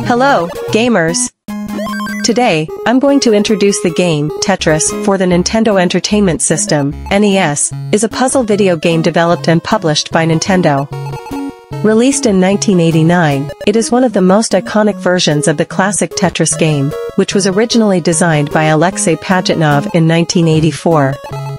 Hello, gamers! Today, I'm going to introduce the game, Tetris, for the Nintendo Entertainment System, NES, is a puzzle video game developed and published by Nintendo. Released in 1989, it is one of the most iconic versions of the classic Tetris game, which was originally designed by Alexei Pajitnov in 1984.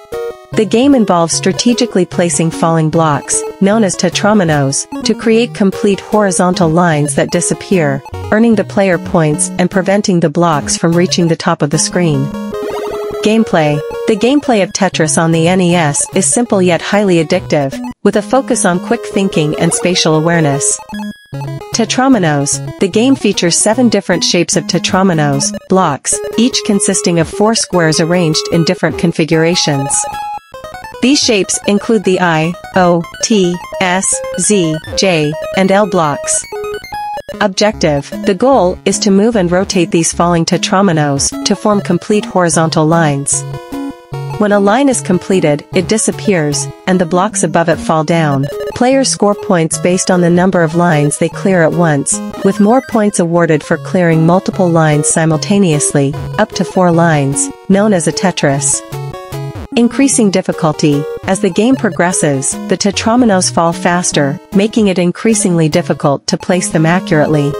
The game involves strategically placing falling blocks, known as tetrominoes, to create complete horizontal lines that disappear, earning the player points and preventing the blocks from reaching the top of the screen. Gameplay. The gameplay of Tetris on the NES is simple yet highly addictive, with a focus on quick thinking and spatial awareness. Tetrominoes. The game features 7 different shapes of tetrominoes, blocks, each consisting of 4 squares arranged in different configurations. These shapes include the I, O, T, S, Z, J, and L blocks. Objective. The goal is to move and rotate these falling tetrominoes to form complete horizontal lines. When a line is completed, it disappears, and the blocks above it fall down. Players score points based on the number of lines they clear at once, with more points awarded for clearing multiple lines simultaneously, up to 4 lines, known as a Tetris. Increasing difficulty. As the game progresses, the tetrominoes fall faster, making it increasingly difficult to place them accurately.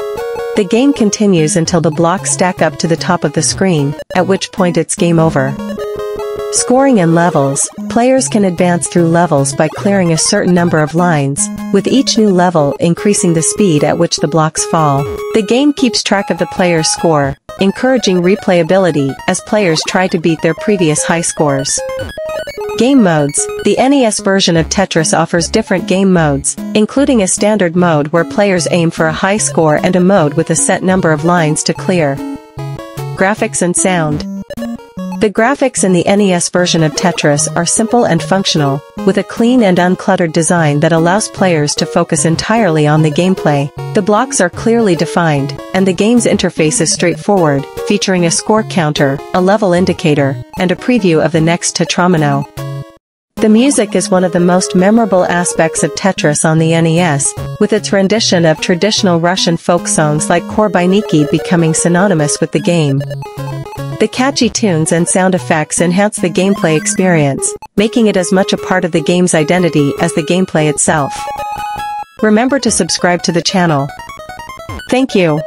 The game continues until the blocks stack up to the top of the screen, at which point it's game over. Scoring and levels. Players can advance through levels by clearing a certain number of lines, with each new level increasing the speed at which the blocks fall. The game keeps track of the player's score, encouraging replayability as players try to beat their previous high scores. Game modes. The NES version of Tetris offers different game modes, including a standard mode where players aim for a high score and a mode with a set number of lines to clear. Graphics and sound. The graphics in the NES version of Tetris are simple and functional, with a clean and uncluttered design that allows players to focus entirely on the gameplay. The blocks are clearly defined, and the game's interface is straightforward, featuring a score counter, a level indicator, and a preview of the next tetromino. The music is one of the most memorable aspects of Tetris on the NES, with its rendition of traditional Russian folk songs like Korbayniki becoming synonymous with the game. The catchy tunes and sound effects enhance the gameplay experience, making it as much a part of the game's identity as the gameplay itself. Remember to subscribe to the channel. Thank you.